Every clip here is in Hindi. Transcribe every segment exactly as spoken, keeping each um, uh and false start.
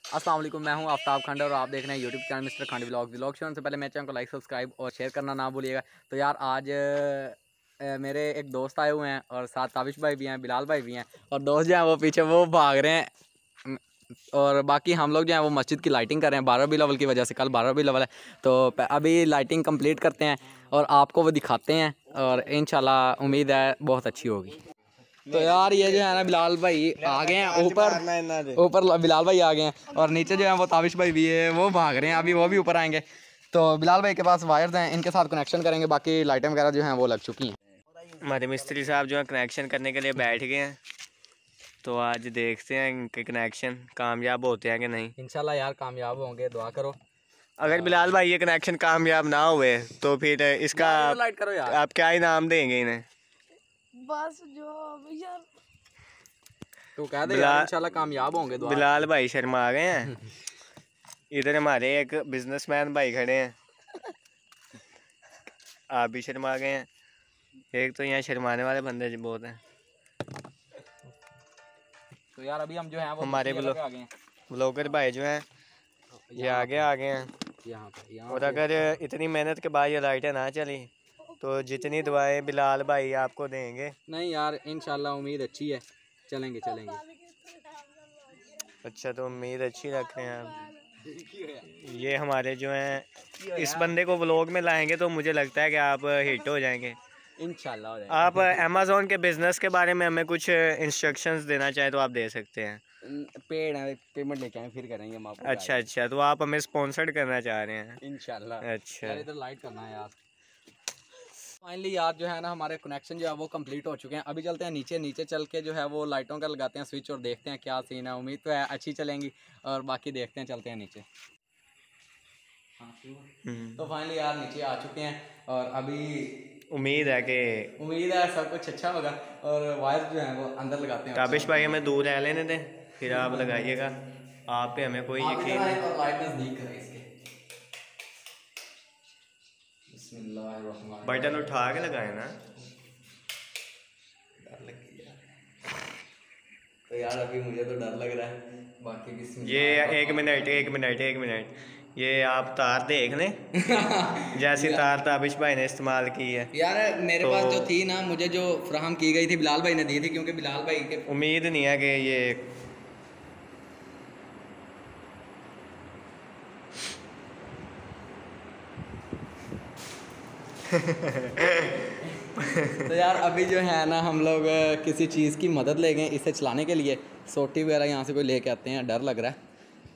अस्सलाम वालेकुम, मैं हूं आफ्ताब खंड और आप देख रहे हैं YouTube channel mister Khand vlog vlog शुरू से पहले मेरे चैनल को लाइक सब्सक्राइब और शेयर करना ना भूलिएगा। तो यार आज अ, मेरे एक दोस्त आए हुए हैं और साथ ताबिश भाई भी हैं, बिलाल भाई भी हैं और दोस्त जो हैं वो पीछे वो भाग रहे हैं। और बाकी हम लोग जो हैं वो मस्जिद की लाइटिंग कर रहे हैं बारहवीं लेवल की वजह से। कल बारहवीं लेवल है तो अभी लाइटिंग कंप्लीट करते हैं और आपको वो दिखाते हैं और इंशाल्लाह उम्मीद है बहुत अच्छी होगी। तो यार ये जो है ना बिलाल भाई आ गए हैं ऊपर ऊपर बिलाल भाई आ गए हैं और नीचे जो है वो ताबिश भाई भी है वो भाग रहे हैं, अभी वो भी ऊपर आएंगे। तो बिलाल भाई के पास वायर्स हैं, इनके साथ कनेक्शन करेंगे, बाकी लाइटें वगैरह जो हैं वो लग चुकी हैं। हमारे मिस्त्री साहब जो है कनेक्शन करने के लिए बैठ गए हैं, तो आज देखते हैं इनके कनेक्शन कामयाब होते हैं कि नहीं। इंशाल्लाह यार कामयाब होंगे, दुआ करो। अगर बिलाल भाई ये कनेक्शन कामयाब ना हुए तो फिर इसका लाइट करो यार। आप क्या इनाम देंगे इन्हें? बस जो यार तो कह दे यार इंशाल्लाह कामयाब होंगे, दुआ। बिलाल भाई शर्मा आ गए हैं। इधर हमारे एक बिजनेसमैन भाई खड़े हैं, आप भी शर्मा गए हैं। एक तो यहाँ शर्माने वाले बंदे बहुत हैं। तो यार अभी हम जो हैं वो हमारे ब्लॉगर भाई जो हैं ये आगे आ गए हैं यहाँ पे। और अगर इतनी मेहनत के बाद ये लाइटें ना चली तो जितनी दुआएं बिलाल भाई आपको देंगे। नहीं यार इंशाल्लाह उम्मीद अच्छी है, चलेंगे चलेंगे। अच्छा, तो उम्मीद अच्छी रख रहे हैं आप। ये हमारे जो हैं इस बंदे को व्लॉग में लाएंगे तो मुझे लगता है कि आप हिट हो जाएंगे इंशाल्लाह हो जाएगा। आप अमेज़ोन के बिज़नेस के बारे में हमें कुछ इंस्ट्रक्शंस देना चाहें तो आप दे सकते हैं। पेड है, पेमेंट लेके आए फिर करेंगे हम आपको। अच्छा अच्छा, तो आप हमें स्पॉन्सर्ड करना चाह रहे हैं इंशाल्लाह। अच्छा, यार इधर लाइट करना है यार। फाइनली यार जो है ना हमारे कनेक्शन जो है वो कंप्लीट हो चुके हैं। अभी चलते हैं नीचे, नीचे चल के जो है वो लाइटों का लगाते हैं स्विच और देखते हैं क्या सीन है। उम्मीद तो है अच्छी चलेंगी और बाकी देखते हैं, चलते हैं नीचे। तो फाइनली यार नीचे आ चुके हैं और अभी उम्मीद है कि उम्मीद है सब कुछ अच्छा होगा और वायर जो है वो अंदर लगाते हैं। ताबिश भाई हमें दूर रह लेने दें, फिर आप लगाइएगा। आप पे हमें कोई यकीन नहीं। और लाइट नजदीक करें इसके। बिस्मिल्लाह बटन उठा के लगाए ना। डर लग गया तो यार अभी मुझे तो डर लग रहा है, बाकी बिस्मिल्लाह। ये एक मिनट एक मिनट एक मिनट ये आप तार देख लें जैसी तार ताबिश भाई ने इस्तेमाल की है। यार मेरे तो पास जो थी ना, मुझे जो फ्राहम की गई थी बिलाल भाई ने दी थी, क्योंकि बिलाल भाई के उम्मीद नहीं है कि ये तो यार अभी जो है ना हम लोग किसी चीज़ की मदद ले गए इसे चलाने के लिए। सोटी वगैरह यहाँ से कोई लेके आते हैं, डर लग रहा है।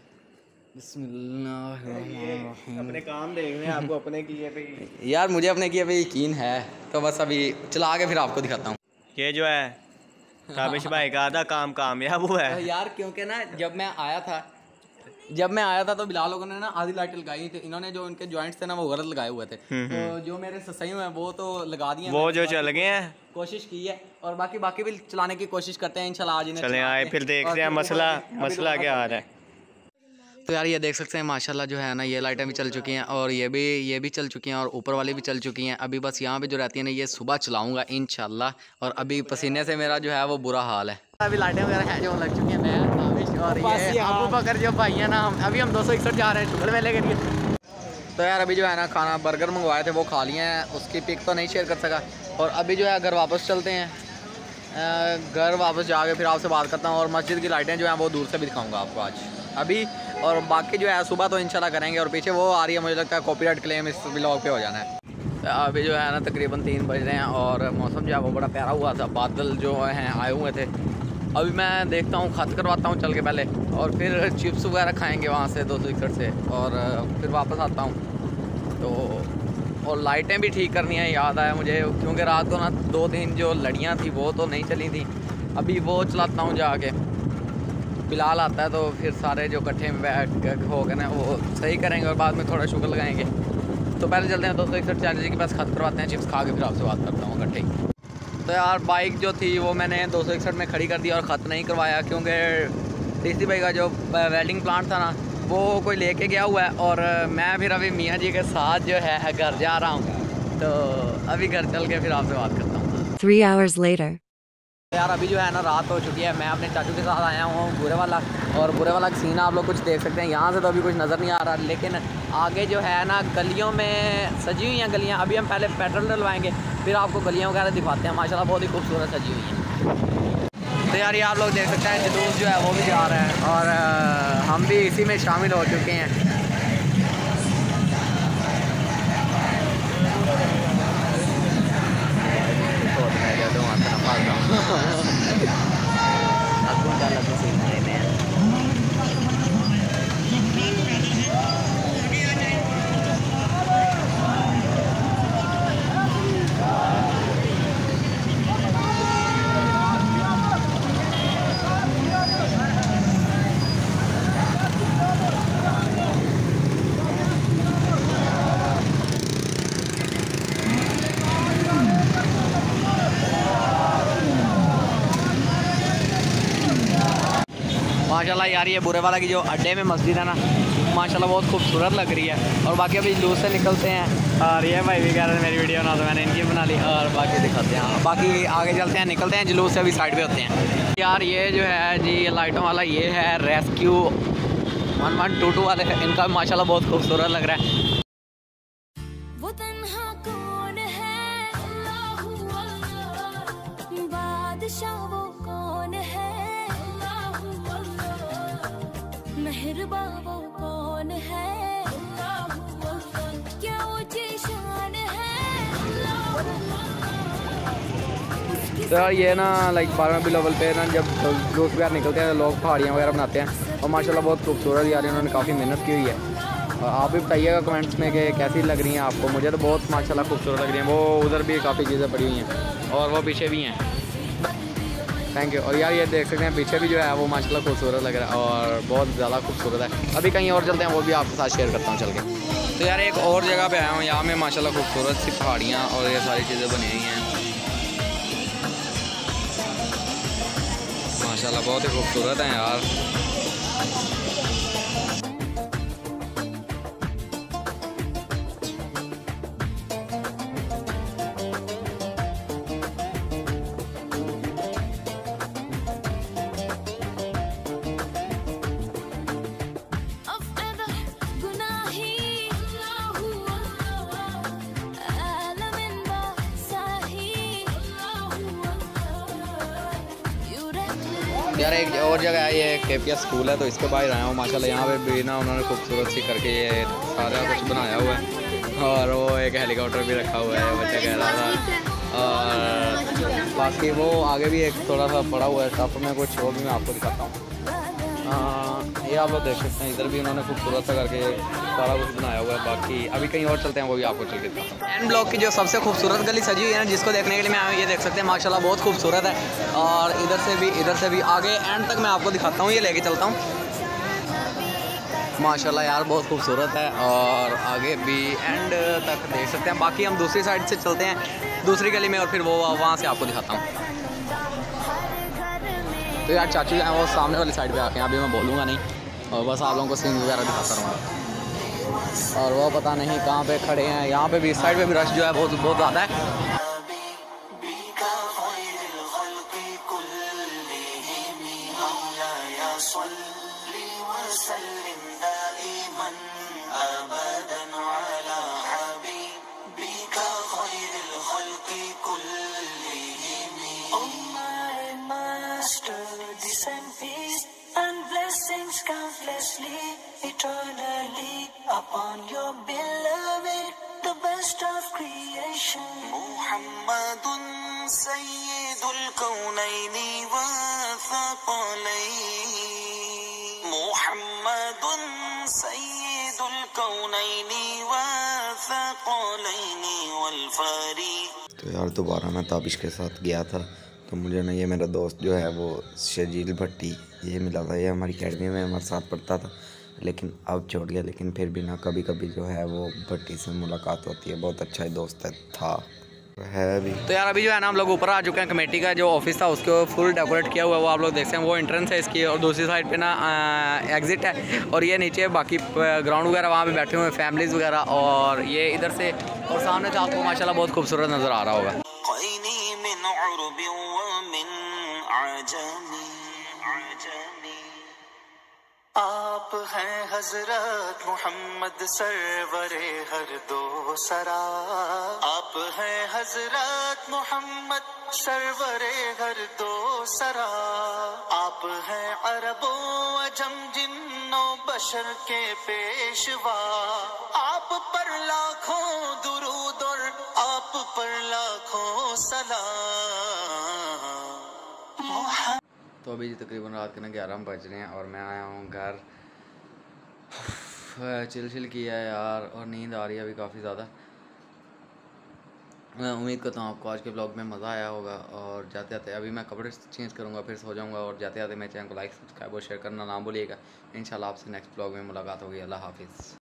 बिस्मिल्लाह। अपने काम देख रहे हैं, आपको अपने किए पे यार मुझे अपने किए पे यकीन है, तो बस अभी चला के फिर आपको दिखाता हूँ। ये जो है ताबिश भाई का आधा काम कामयाब हुआ है यार क्योंकि ना जब मैं आया था जब मैं आया था तो बिलाल लोगों ने ना आधी लाइट लगाई थी। इन्होंने जो उनके जॉइंट्स थे ना वो गलत लगाए हुए थे, तो जो मेरे सही हुए हैं वो तो लगा दिए, वो जो चल गए हैं। कोशिश की है और बाकी बाकी भी चलाने की कोशिश करते हैं इंशाल्लाह आज इन्हें चले आए फिर देखते हैं मसला मसला क्या आ रहा है। तो यार ये देख सकते हैं माशाल्लाह जो है ना ये लाइटें भी चल चुकी हैं और ये भी ये भी चल चुकी हैं और ऊपर वाली भी चल चुकी हैं। अभी बस यहाँ पे जो रहती है ना ये सुबह चलाऊंगा इंशाल्लाह, और अभी पसीने से मेरा जो है वो बुरा हाल है। अभी लाइटें वगैरह हैं जो लग चुकी हैं, मैं और ये अबू बकर जो भाई है ना, हम अभी हम दो सौ इकसठ जा रहे हैं शुगर मेले के लिए। तो यार अभी जो है ना खाना बर्गर मंगवाए थे वो खा लिए हैं, उसकी पिक तो नहीं शेयर कर सका। और अभी जो है घर वापस चलते हैं, घर वापस जाके फिर आपसे बात करता हूँ और मस्जिद की लाइटें जो हैं वो दूर से भी दिखाऊंगा आपको आज अभी। और बाकी जो है सुबह तो इंशाल्लाह करेंगे। और पीछे वो आ रही है, मुझे लगता है कॉपीराइट क्लेम इस ब्लॉग पे हो जाना है। तो अभी जो है ना तकरीबन तीन बज रहे हैं और मौसम जो है वो बड़ा प्यारा हुआ था, बादल जो हैं आए हुए थे। अभी मैं देखता हूँ खत करवाता हूँ चल के पहले, और फिर चिप्स वगैरह खाएँगे वहाँ से दो सौ इकसठ से, और फिर वापस आता हूँ। तो और लाइटें भी ठीक करनी है, याद आया मुझे, क्योंकि रात को ना दो तीन जो लड़ियाँ थी वो तो नहीं चली थी। अभी वो चलाता हूँ जाके, बिलाल आता है तो फिर सारे जो इकट्ठे बैठ हो गए ना वो सही करेंगे और बाद में थोड़ा शुगर लगाएंगे। तो पहले चलते हैं दो सौ इकसठ चार्ज के पास, खत करवाते हैं, चिप्स खा के फिर आपसे बात करता हूँ इकट्ठे ही। तो यार बाइक जो थी वो मैंने दो सौ इकसठ में खड़ी कर दी और ख़त नहीं करवाया, क्योंकि टीसी भाई का जो वेल्डिंग प्लांट था ना वो कोई लेके गया हुआ है और मैं फिर अभी मियाँ जी के साथ जो है घर जा रहा हूँ। तो अभी घर चल के फिर आपसे बात करता हूँ। Three hours later. यार अभी जो है ना रात हो चुकी है। मैं अपने चाचू के साथ आया हूँ बुरे वाला, और बुरे वाला सीन आप लोग कुछ देख सकते हैं। यहाँ से तो अभी कुछ नज़र नहीं आ रहा, लेकिन आगे जो है ना गलियों में सजी हुई हैं गलियाँ। अभी हम पहले पेट्रोल डलवाएंगे, फिर आपको गलियाँ वगैरह दिखाते हैं। माशाल्लाह बहुत ही खूबसूरत सजी हुई हैं। तो यार ये आप लोग देख सकते हैं जुलूस जो है वो भी जा रहा है, और हम भी इसी में शामिल हो चुके हैं। माशाल्लाह यार ये बुरे वाला की जो अड्डे में मस्जिद है ना, माशाल्लाह बहुत खूबसूरत लग रही है। और बाकी अभी जुलूस से निकलते हैं, और ये भाई भी कह रहे हैं मेरी वीडियो बना, तो मैंने इनकी बना ली। और बाकी दिखाते हैं, बाकी आगे चलते हैं, निकलते हैं जुलूस से, अभी साइड पे होते हैं। यार ये जो है जी ये लाइटों वाला ये है rescue one one two two वाले, इनका माशाल्लाह बहुत खूबसूरत लग रहा है। वो तन्हा कौन है, अल्लाहू अल्लाह, बादशाह वो कौन है, अल्लाहू अल्लाह, मेहरबा वो कौन है, अल्लाहू अल्लाह, क्या ऊंची शान है, अल्लाहू अल्लाह। तो यार ये ना लाइक बारहवीं भी लेवल पे ना जब दोस्त वगैरह निकलते हैं लोग पहाड़ियाँ वगैरह बनाते हैं, और माशाल्लाह बहुत खूबसूरत यार इन्होंने काफ़ी मेहनत की हुई है। और आप भी बताइएगा कमेंट्स में कि कैसी लग रही हैं आपको। मुझे तो बहुत माशाल्लाह खूबसूरत लग रही हैं। वो उधर भी काफ़ी चीज़ें पड़ी हुई हैं, और वो पीछे भी हैं। Thank you. और यार ये देख सकते हैं पीछे भी जो है वो माशाल्लाह खूबसूरत लग रहा है, और बहुत ज़्यादा खूबसूरत है। अभी कहीं और चलते हैं, वो भी आपके साथ शेयर करता हूँ चल के। तो यार एक और जगह पे आया हूँ, यहाँ में माशाल्लाह खूबसूरत सी पहाड़ियाँ और ये सारी चीज़ें बनी हुई हैं। माशाल्लाह बहुत ही खूबसूरत हैं यार। यार एक और जगह है, ये केपिया स्कूल है, तो इसके बाहर आया हूँ। माशाल्लाह यहाँ पे भी ना उन्होंने खूबसूरत सी करके ये सारा कुछ बनाया हुआ है, और वो एक हेलीकॉप्टर भी रखा हुआ है, बच्चा कह रहा था। और बाकी वो आगे भी एक थोड़ा सा पड़ा हुआ है स्टाफ में कुछ, वो भी मैं आपको दिखाता हूँ। ये आप लोग देख सकते हैं, इधर भी उन्होंने खूबसूरत सा करके सारा कुछ बनाया हुआ है। बाकी अभी कहीं और चलते हैं, वो भी आपको चल के दिखाता हूँ। एन ब्लॉक की जो सबसे खूबसूरत गली सजी हुई है ना, जिसको देखने के लिए मैं आया, ये देख सकते हैं माशाल्लाह बहुत खूबसूरत है। और इधर से भी इधर से भी आगे एंड तक मैं आपको दिखाता हूँ, ये लेके चलता हूँ। माशाल्लाह यार बहुत खूबसूरत है, और आगे भी एंड तक देख सकते हैं। बाकी हम दूसरी साइड से चलते हैं दूसरी गली में, और फिर वो वहाँ से आपको दिखाता हूँ। तो यार चाचू जो है वो सामने वाली साइड पे आके हैं, अभी मैं बोलूँगा नहीं, और बस आप लोगों को सीन वगैरह दिखाता रहूँगा। और वो पता नहीं कहाँ पे खड़े हैं, यहाँ पे भी इस साइड पे भी रश जो है बहुत बहुत ज़्यादा है। Eternally upon your beloved, the best of creation. Muhammadun Sayyidul Kawnaini wa Thaqalain. Muhammadun Sayyidul Kawnaini wa Thaqalain wal Fari. तो यार दोबारा मैं ताबिश के साथ गया था, तो मुझे ना ये मेरा दोस्त जो है वो शजील भट्टी ये मिला था। ये हमारी अकेडमी में हमारे साथ पढ़ता था, लेकिन अब छोड़ गया। लेकिन फिर भी ना कभी कभी जो है वो भट्टी से मुलाकात होती है। बहुत अच्छा ही दोस्त है था है भी। तो यार अभी जो है ना हम लोग ऊपर आ चुके हैं। कमेटी का जो ऑफिस था उसको फुल डेकोरेट किया हुआ है, वो आप लोग देख सकते हैं। वो एंट्रेंस है इसकी, और दूसरी साइड पे ना एग्जिट है, और ये नीचे बाकी ग्राउंड वगैरह वहाँ पे बैठे हुए हैं फैमिलीज़ वगैरह। और ये इधर से और सामने से आपको माशाल्लाह बहुत खूबसूरत नज़र आ रहा होगा। आजमी आजमी। आप हैं हजरत मोहम्मद सरवरे हर दो सरा, आप हैं हजरत मोहम्मद सरवरे हर दो सरा। आप हैं अरबो अजम जिन्नो बशर के पेशवा, आप पर लाखों दुरूद और आप पर लाखों सलाम। तो अभी तकरीबन रात के ना ग्यारह बज रहे हैं और मैं आया हूँ घर। चिल चिल किया है यार और नींद आ रही है अभी काफ़ी ज़्यादा। मैं उम्मीद करता हूँ आपको आज के ब्लॉग में मज़ा आया होगा। और जाते जाते अभी मैं कपड़े चेंज करूँगा, फिर सो जाऊँगा। और जाते जाते मेरे चैनल को लाइक सब्सक्राइब और शेयर करना ना भूलिएगा। इंशाल्लाह आपसे नेक्स्ट ब्लॉग में मुलाकात होगी। अल्लाह हाफिज़।